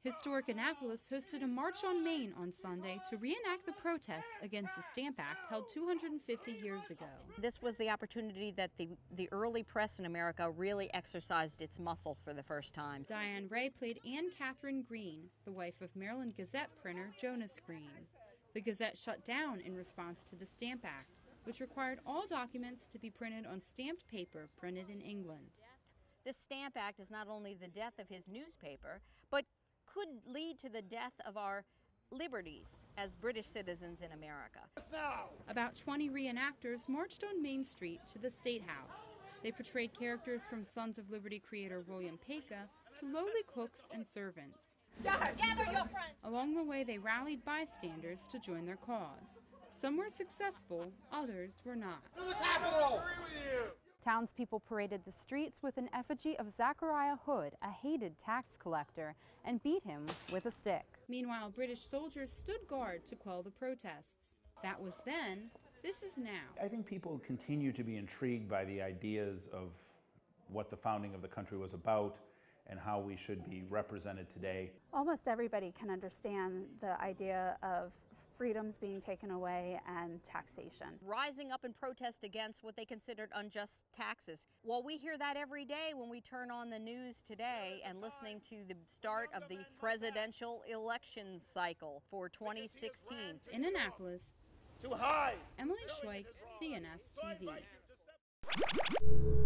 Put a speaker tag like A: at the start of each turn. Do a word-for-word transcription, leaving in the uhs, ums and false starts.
A: Historic Annapolis hosted a march on Main on Sunday to reenact the protests against the Stamp Act held two hundred fifty years ago.
B: This was the opportunity that the, the early press in America really exercised its muscle for the first time.
A: Diane Ray played Anne Catherine Green, the wife of Maryland Gazette printer Jonas Green. The Gazette shut down in response to the Stamp Act, which required all documents to be printed on stamped paper printed in England.
B: This Stamp Act is not only the death of his newspaper, but could lead to the death of our liberties as British citizens in America.
A: About twenty reenactors marched on Main Street to the State House. They portrayed characters from Sons of Liberty creator William Paca to lowly cooks and servants.
C: Yes. Gather your friends.
A: Along the way, they rallied bystanders to join their cause. Some were successful, others were not.
C: To the Capitol!
D: Townspeople paraded the streets with an effigy of Zachariah Hood, a hated tax collector, and beat him with a stick.
A: Meanwhile, British soldiers stood guard to quell the protests. That was then, this is now.
E: I think people continue to be intrigued by the ideas of what the founding of the country was about and how we should be represented today.
F: Almost everybody can understand the idea of freedoms being taken away and taxation.
B: Rising up in protest against what they considered unjust taxes. Well, we hear that every day when we turn on the news today and listening to the start of the presidential election cycle for twenty sixteen.
A: In Annapolis,
C: Too high.
A: Emily Schweik, C N S T V.